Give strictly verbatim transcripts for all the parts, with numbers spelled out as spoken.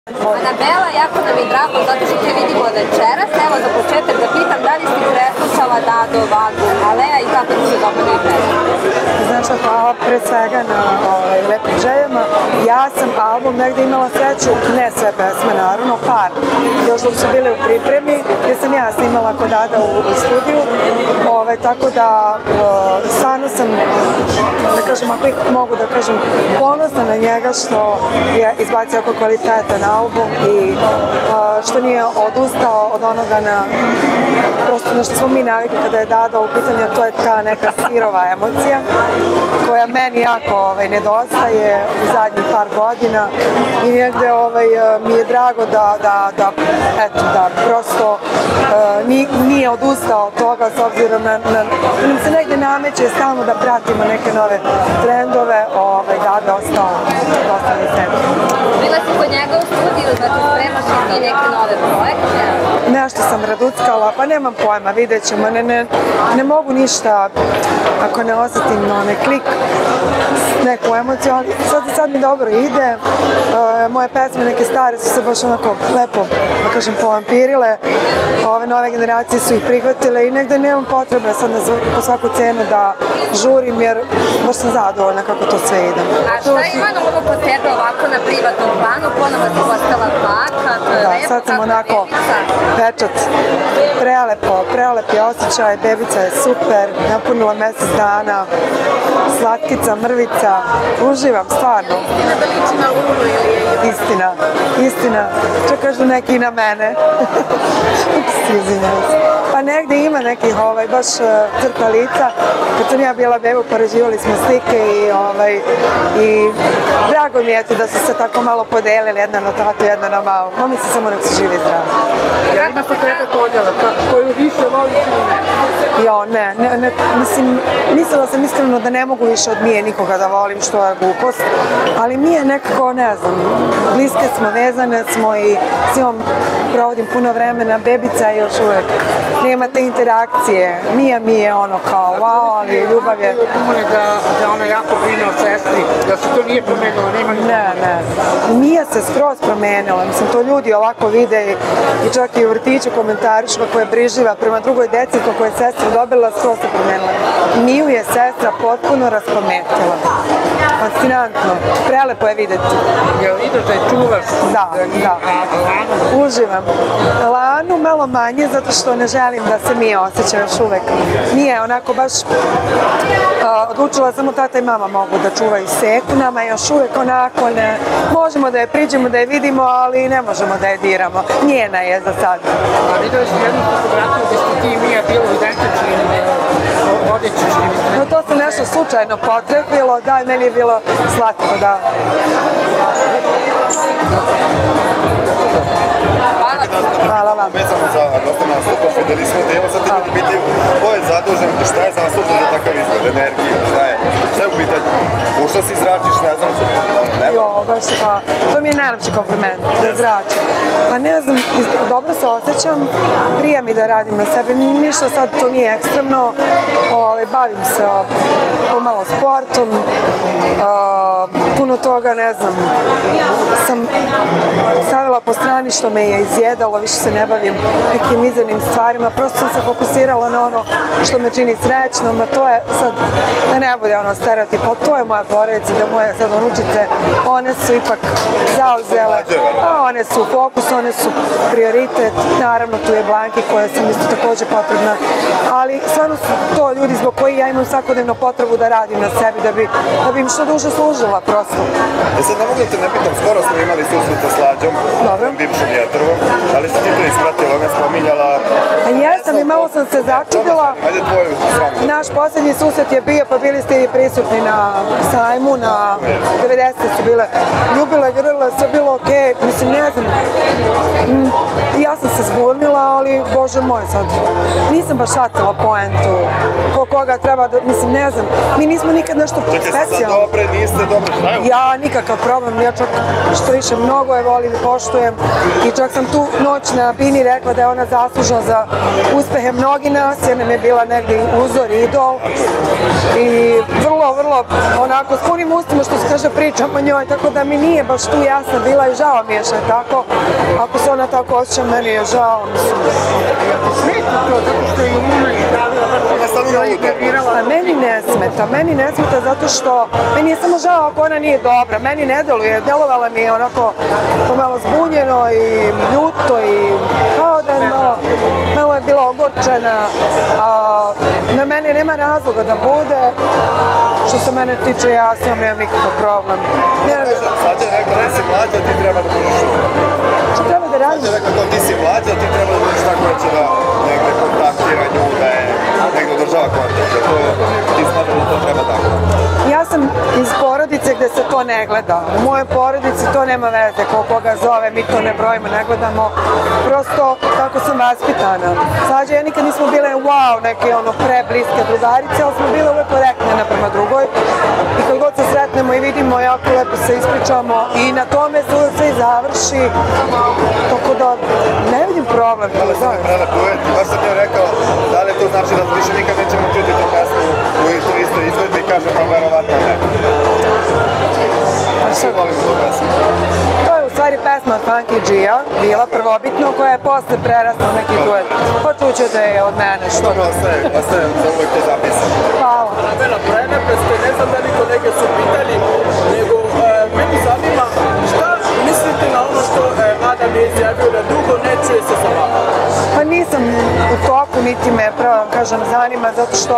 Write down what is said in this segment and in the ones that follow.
Anabela, jako nam je drago zato što te vidimo večeras. Evo za početak da pitam da li si preslušala Dado Vagu, Alea i kako ti se dopada i pesma? Znači, hvala pre svega na ovaj, lepim željama. Ja sam album negde imala sreću, ne sve pesme naravno, par. Još dok su bile u pripremi, gdje sam ja snimala kod Dada u, u studiju. Ove, tako da uh, stvarno sam, da kažem, ako ih mogu da kažem, ponosna na njega što je izbacio oko kvalitetan album i uh, što nije odustao od onoga na prosto na što smo mi navikli kada je Dado u pitanju, to je ta neka sirova emocija koja meni jako ovaj, nedostaje u zadnjih par godina i negde ovaj, mi je drago da, da, da, eto, da prosto uh, ni, nije odustao od toga s obzirom na, na nam se negde nameće stalno da pratimo neke nove trendove, ovaj, Dado ostao dosta mi se. Bila si kod njega u studiju, znači spremaš i ti neke nove projekte? Nešto sam raduckala, pa nemam pojma, vidjet ćemo, ne, ne, ne mogu ništa ako ne osetim onaj klik, neku emociju, ali sad, sad mi dobro ide, e, moje pesme neke stare su se baš onako lepo, da kažem, povampirile, ove nove generacije su ih prihvatile i negde nemam potrebe sad na, po svaku cenu da žurim jer baš sam zadovoljna kako to sve ide. A šta ima na ovo po tebe ovako na privatnom planu, ponovo si postala baka, to je da, lepo, sad sam kako onako bebica. Pečat, prelepo, prelepi osjećaj, bebica je super, napunila mesec dana, slatkica, mrvica, uživam, stvarno. Istina da liči na Lunu ili je? Istina, istina, čak kažu neki i na mene. Izvinjam se. Pa negde ima nekih ovaj, baš uh, crta lica. Kad sam ja bila bebu, poređivali smo slike i, ovaj, i drago mi je to da su se tako malo podelili, jedna na tatu, jedna na malu. Mami se samo nek se živi zdravo. Ja ima se treba podjela, koju više voliš ili ne? Jo, ne, ne, ne, mislim, mislila sam iskreno da ne mogu više od Mije nikoga da volim, što je glupost, ali Mije nekako, ne znam, bliske smo, vezane smo i s njom provodim puno vremena, bebica je još uvek, nema te interakcije, Mija mi je ono kao wow, ali ljubav je... Da, da ona jako brine o sestri, da se to nije promenilo, nema ni... Ne, ne, Mija se skroz promenila, mislim, to ljudi ovako vide i čak i u vrtiću komentarišu kako je briživa prema drugoj deci kako je sestra dobila, skroz se promenila. Miju je sestra potpuno raspametila. Fascinantno, prelepo je videti. Jel ideš da je čuvaš? Da, da. Lanu? Uživam. Lanu malo manje zato što ne želim da se Mija osjeća još uvek. Nije onako baš... Uh, odlučila samo tata i mama mogu da čuvaju seku, nama još uvek onako ne... Možemo da je priđemo, da je vidimo, ali ne možemo da je diramo. Njena je za sad. A vidio si jednu fotografiju gdje ste ti i Mija bilo identični odjeći. No to se nešto slučajno potrefilo, da, meni je bilo slatko, da. Hvala ti. Hvala vam. Vezano za dosta nastupa, videli smo da evo sad treba da biti ko je zadužen, šta je zaslužen za takav izgled, energiju, šta je, šta je u pitanju? Ušla si zračiš, ne znam, nema? Jo, baš, pa, to mi je najlepši kompliment, da zračim. Pa ne znam, dobro se osjećam, prija mi da radim na sebi, ništa sad to nije ekstremno, ovaj, bavim se pomalo sportom, uh, puno toga, ne znam, sam stavila po strani što me je izjedalo, više se ne bavim nekim mizernim stvarima, prosto sam se fokusirala na ono što me čini srećnom, a to je sad, da ne bude ono stereotip, ali to je moja porodica, da moje sad unučice, one su ipak zauzele, a one su fokus, one su prioritet, naravno tu je Blanki koja sam isto također potrebna, ali stvarno su to ljudi zbog koji ja imam svakodnevno potrebu da radim na sebi, da bi, da bi im što duže služila prosto. E sad ne mogu da te ne pitam, skoro smo imali susret sa Slađom, bivšom Jetrovom, ali si ti to ispratila, ona spominjala... A jesam i malo sam se začudila. Ajde tvoju stranu. Naš posljednji susret je bio, pa bili ste i prisutni na sajmu, na devedesete su bile ljubile, grle, sve bilo okej, mislim, ne znam. Ja sam se zbunila, ali Bože Bože moj, sad nisam baš shvatila poentu, ko koga treba da, mislim, ne znam, mi nismo nikad nešto specijalno. Čekaj, sad dobre, niste dobre, šta je? Ja nikakav problem, ja čak što više mnogo je volim i poštujem i čak sam tu noć na bini rekla da je ona zaslužna za uspehe mnogi nas, jer nam je bila negdje uzor, idol i vrlo, vrlo onako s punim ustima što se kaže pričam o njoj, tako da mi nije baš tu jasna bila i žao mi je što je tako. Ako se ona tako osjeća, meni je žao, mislim. Smeta to, zato što je umre i davila A meni ne smeta, meni ne smeta zato što meni je samo žao ako ona nije dobra, meni ne deluje, delovala mi je onako pomalo zbunjeno i ljuto i kao da je malo, malo je bila ogorčena, a na mene nema razloga da bude, što se mene tiče ja sam nemam nikakav problem. Sad je rekao da si mlađa, ti treba da budeš tu. Što treba da radim? Sad je rekao da ti si mlađa, ti treba da budeš tako reći da negde kontaktira nju, da je negde održava kontakt. Ti smatram da to treba tako. Ja sam iz porodice gde se to ne gleda. U mojoj porodici to nema veze, ko koga zove, mi to ne brojimo, ne gledamo. Prosto tako sam vaspitana. Slađe, ja nikad nismo bile wow, neke ono prebliske drugarice, ali smo bile uvek korektne jedna prema drugoj. I kad god se sretnemo i vidimo, jako lepo se ispričamo i na tome se uvek sve i završi. Tako da ne vidim problem. Ali sam je prelep uvijek, baš sam joj rekao, da li to znači da više nikad nećemo čuti tu pesmu u toj istoj izvedbi i kažem pa verovatno ne. Svi volimo tu pesmu. To je u stvari pesma od Funky G-a, bila prvobitno, koja je posle prerasla u neki duet. Pa čućete je od mene što. Dobro, ostaje, ostaje za uvijek to zapisano. Hvala. Anabela, prelepe ste, ne znam da li kolege su pitali, nego meni zanima šta mislite na ono što Adam je izjavio da dugo ne čuje se sa vama? Pa nisam u toku, niti me, pravo kažem, zanima, zato što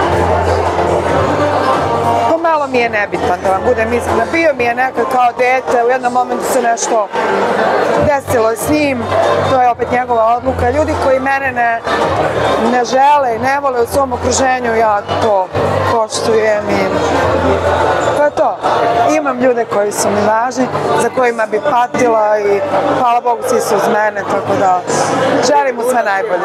pomalo mi je nebitan, da vam budem iskrena. Bio mi je nekad kao dete, u jednom momentu se nešto desilo s njim, to je opet njegova odluka. Ljudi koji mene ne, ne žele i ne vole u svom okruženju, ja to poštujem i to je to. Imam ljude koji su mi važni, za kojima bi patila i hvala Bogu svi su uz mene, tako da želim mu sve najbolje.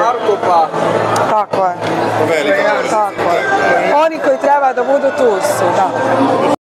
Tako je. Velika. Tako je. Oni koji treba da budu tu su, da.